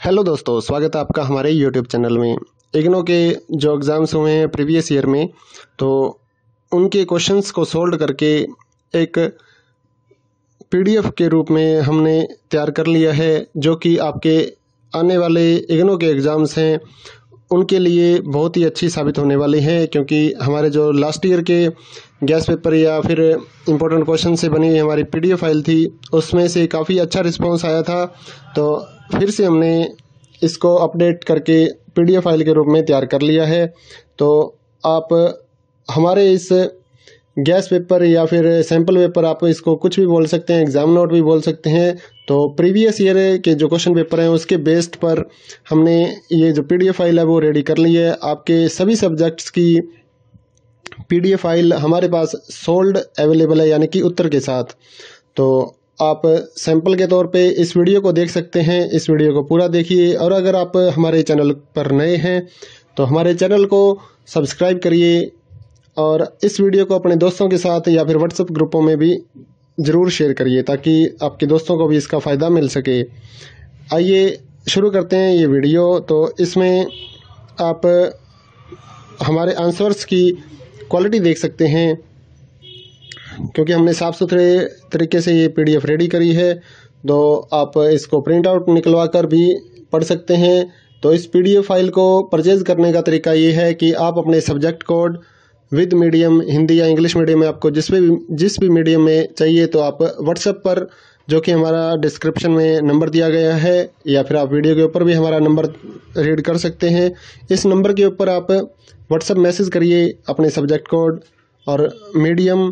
Hello दोस्तों, स्वागत है आपका हमारे यूट्यूब चैनल में। इग्नू के जो एग्ज़ाम्स हुए हैं प्रीवियस ईयर में, तो उनके क्वेश्चंस को सोल्व करके एक पीडीएफ के रूप में हमने तैयार कर लिया है, जो कि आपके आने वाले इग्नू के एग्ज़ाम्स हैं उनके लिए बहुत ही अच्छी साबित होने वाली है। क्योंकि हमारे जो लास्ट ईयर के गैस पेपर या फिर इम्पोर्टेंट क्वेश्चन से बनी हमारी पीडीएफ फाइल थी, उसमें से काफ़ी अच्छा रिस्पांस आया था। तो फिर से हमने इसको अपडेट करके पीडीएफ फाइल के रूप में तैयार कर लिया है। तो आप हमारे इस गैस पेपर या फिर सैम्पल पेपर, आप इसको कुछ भी बोल सकते हैं, एग्ज़ाम नोट भी बोल सकते हैं। तो प्रीवियस ईयर के जो क्वेश्चन पेपर हैं उसके बेस्ड पर हमने ये जो पीडीएफ फाइल है वो रेडी कर ली है। आपके सभी सब्जेक्ट्स की पीडीएफ फाइल हमारे पास सोल्ड अवेलेबल है, यानी कि उत्तर के साथ। तो आप सैंपल के तौर पे इस वीडियो को देख सकते हैं, इस वीडियो को पूरा देखिए। और अगर आप हमारे चैनल पर नए हैं तो हमारे चैनल को सब्सक्राइब करिए और इस वीडियो को अपने दोस्तों के साथ या फिर व्हाट्सएप ग्रुपों में भी ज़रूर शेयर करिए, ताकि आपके दोस्तों को भी इसका फ़ायदा मिल सके। आइए शुरू करते हैं ये वीडियो। तो इसमें आप हमारे आंसर्स की क्वालिटी देख सकते हैं, क्योंकि हमने साफ़ सुथरे तरीके से ये पीडीएफ रेडी करी है। तो आप इसको प्रिंट आउट निकलवा कर भी पढ़ सकते हैं। तो इस पीडीएफ फाइल को परचेज़ करने का तरीका ये है कि आप अपने subject code with medium, Hindi या इंग्लिश मीडियम में, आपको जिस भी मीडियम में चाहिए, तो आप व्हाट्सएप पर, जो कि हमारा डिस्क्रिप्शन में नंबर दिया गया है, या फिर आप वीडियो के ऊपर भी हमारा नंबर रीड कर सकते हैं। इस नंबर के ऊपर आप व्हाट्सएप मैसेज करिए अपने सब्जेक्ट कोड और मीडियम।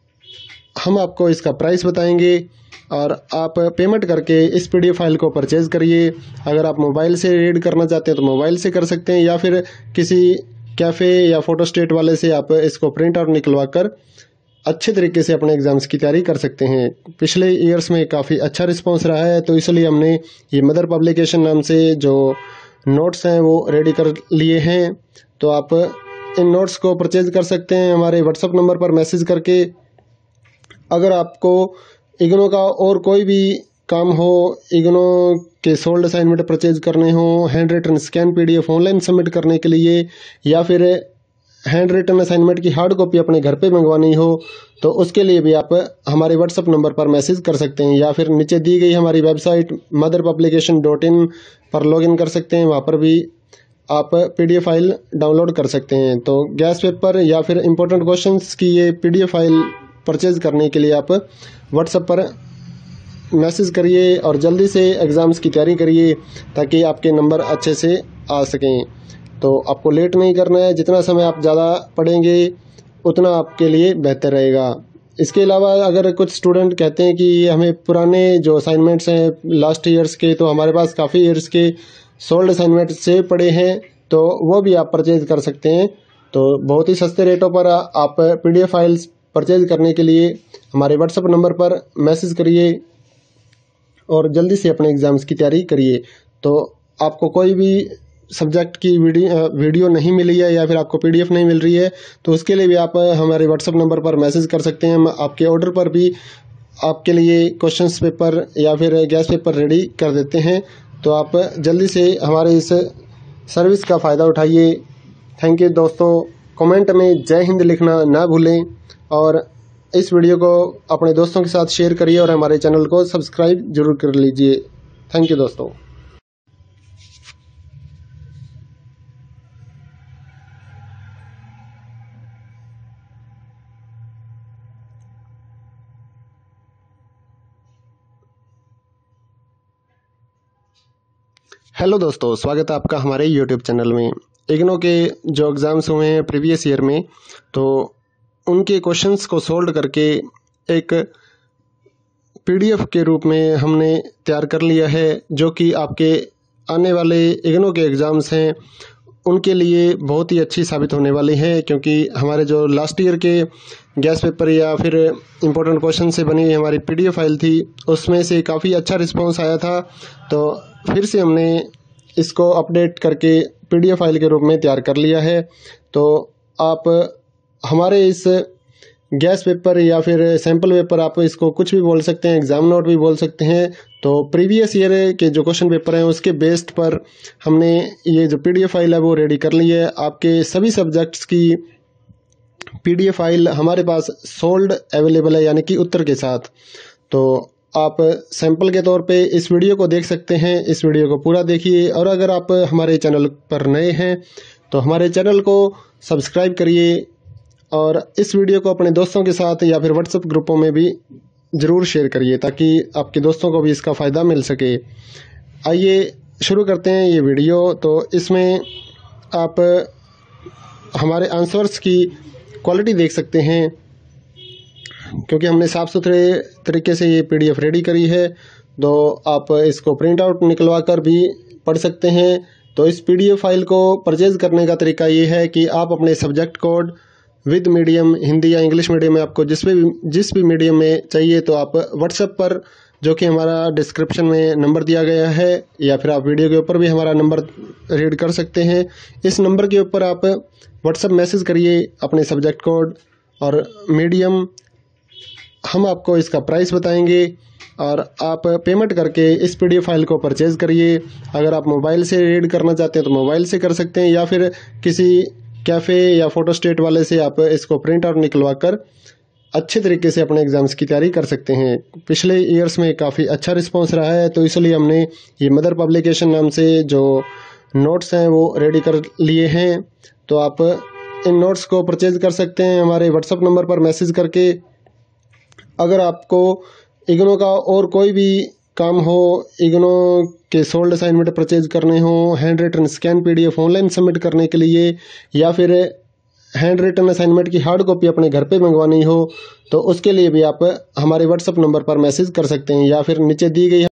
हम आपको इसका प्राइस बताएंगे और आप पेमेंट करके इस पीडीएफ फाइल को परचेज़ करिए। अगर आप मोबाइल से रीड करना चाहते हैं तो मोबाइल से कर सकते हैं, या फिर किसी कैफ़े या फोटोस्टेट वाले से आप इसको प्रिंट आउट निकलवा कर अच्छे तरीके से अपने एग्ज़ाम्स की तैयारी कर सकते हैं। पिछले ईयर्स में काफ़ी अच्छा रिस्पांस रहा है, तो इसलिए हमने ये मदर पब्लिकेशन नाम से जो नोट्स हैं वो रेडी कर लिए हैं। तो आप इन नोट्स को परचेज़ कर सकते हैं हमारे व्हाट्सएप नंबर पर मैसेज करके। अगर आपको इग्नू का और कोई भी काम हो, इग्नू के सोल्ड असाइनमेंट परचेज करने हो, hand written scan PDF online submit करने के लिए, या फिर हैंड रिटन असाइनमेंट की हार्ड कॉपी अपने घर पे मंगवानी हो, तो उसके लिए भी आप हमारे व्हाट्सएप नंबर पर मैसेज कर सकते हैं, या फिर नीचे दी गई हमारी वेबसाइट motherpublication.in पर लॉगिन कर सकते हैं। वहाँ पर भी आप पीडीएफ फाइल डाउनलोड कर सकते हैं। तो गैस पेपर या फिर इम्पोर्टेंट क्वेश्चंस की ये पीडीएफ फाइल परचेज करने के लिए आप व्हाट्सएप पर मैसेज करिए और जल्दी से एग्ज़ाम्स की तैयारी करिए, ताकि आपके नंबर अच्छे से आ सकें। तो आपको लेट नहीं करना है, जितना समय आप ज़्यादा पढ़ेंगे उतना आपके लिए बेहतर रहेगा। इसके अलावा अगर कुछ स्टूडेंट कहते हैं कि हमें पुराने जो असाइनमेंट्स हैं लास्ट ईयर्स के, तो हमारे पास काफ़ी ईयर्स के सोल्ड असाइनमेंट से पड़े हैं, तो वो भी आप परचेज कर सकते हैं। तो बहुत ही सस्ते रेटों पर आप पीडीएफ फाइल्स परचेज करने के लिए हमारे व्हाट्सएप नंबर पर मैसेज करिए और जल्दी से अपने एग्ज़ाम्स की तैयारी करिए। तो आपको कोई भी सब्जेक्ट की वीडियो नहीं मिली है या फिर आपको पीडीएफ नहीं मिल रही है, तो उसके लिए भी आप हमारे व्हाट्सएप नंबर पर मैसेज कर सकते हैं। हम आपके ऑर्डर पर भी आपके लिए क्वेश्चंस पेपर या फिर गैस पेपर रेडी कर देते हैं। तो आप जल्दी से हमारे इस सर्विस का फ़ायदा उठाइए। थैंक यू दोस्तों। कमेंट में जय हिंद लिखना ना भूलें और इस वीडियो को अपने दोस्तों के साथ शेयर करिए और हमारे चैनल को सब्सक्राइब जरूर कर लीजिए। थैंक यू दोस्तों। हेलो दोस्तों, स्वागत है आपका हमारे यूट्यूब चैनल में। इग्नू के जो एग्ज़ाम्स हुए हैं प्रीवियस ईयर में, तो उनके क्वेश्चंस को सोल्व करके एक पीडीएफ के रूप में हमने तैयार कर लिया है, जो कि आपके आने वाले इग्नू के एग्ज़ाम्स हैं उनके लिए बहुत ही अच्छी साबित होने वाली है। क्योंकि हमारे जो लास्ट ईयर के गैस पेपर या फिर इम्पोर्टेंट क्वेश्चन से बनी हमारी पीडीएफ फाइल थी, उसमें से काफ़ी अच्छा रिस्पांस आया था। तो फिर से हमने इसको अपडेट करके पीडीएफ फाइल के रूप में तैयार कर लिया है। तो आप हमारे इस गैस पेपर या फिर सैम्पल पेपर, आप इसको कुछ भी बोल सकते हैं, एग्ज़ाम नोट भी बोल सकते हैं। तो प्रीवियस ईयर के जो क्वेश्चन पेपर हैं उसके बेस्ड पर हमने ये जो PDF फाइल है वो रेडी कर ली है। आपके सभी सब्जेक्ट्स की PDF फाइल हमारे पास सोल्ड अवेलेबल है, यानी कि उत्तर के साथ। तो आप सैंपल के तौर पे इस वीडियो को देख सकते हैं, इस वीडियो को पूरा देखिए। और अगर आप हमारे चैनल पर नए हैं तो हमारे चैनल को सब्सक्राइब करिए और इस वीडियो को अपने दोस्तों के साथ या फिर व्हाट्सएप ग्रुपों में भी ज़रूर शेयर करिए ताकि आपके दोस्तों को भी इसका फ़ायदा मिल सके। आइए शुरू करते हैं ये वीडियो। तो इसमें आप हमारे आंसर्स की क्वालिटी देख सकते हैं, क्योंकि हमने साफ़ सुथरे तरीके से ये PDF रेडी करी है। तो आप इसको प्रिंट आउट निकलवा कर भी पढ़ सकते हैं। तो इस PDF फाइल को परचेज़ करने का तरीका ये है कि आप अपने subject code with medium, Hindi या इंग्लिश मीडियम में, आपको जिस भी मीडियम में चाहिए, तो आप व्हाट्सएप पर, जो कि हमारा डिस्क्रिप्शन में नंबर दिया गया है, या फिर आप वीडियो के ऊपर भी हमारा नंबर रीड कर सकते हैं। इस नंबर के ऊपर आप व्हाट्सएप मैसेज करिए अपने सब्जेक्ट कोड और मीडियम, हम आपको इसका प्राइस बताएंगे और आप पेमेंट करके इस PDF फाइल को परचेज़ करिए। अगर आप मोबाइल से रीड करना चाहते हैं तो मोबाइल से कर सकते हैं, या फिर किसी कैफ़े या फ़ोटोस्टेट वाले से आप इसको प्रिंट आउट निकलवा कर अच्छे तरीके से अपने एग्ज़ाम्स की तैयारी कर सकते हैं। पिछले ईयर्स में काफ़ी अच्छा रिस्पांस रहा है, तो इसलिए हमने ये मदर पब्लिकेशन नाम से जो नोट्स हैं वो रेडी कर लिए हैं। तो आप इन नोट्स को परचेज़ कर सकते हैं हमारे व्हाट्सएप नंबर पर मैसेज करके। अगर आपको इग्नो का और कोई भी काम हो, इग्नो के सोल्ड असाइनमेंट परचेज करने हो, hand written scan PDF online submit करने के लिए, या फिर हैंड रिटन असाइनमेंट की हार्ड कॉपी अपने घर पे मंगवानी हो, तो उसके लिए भी आप हमारे व्हाट्सएप नंबर पर मैसेज कर सकते हैं, या फिर नीचे दी गई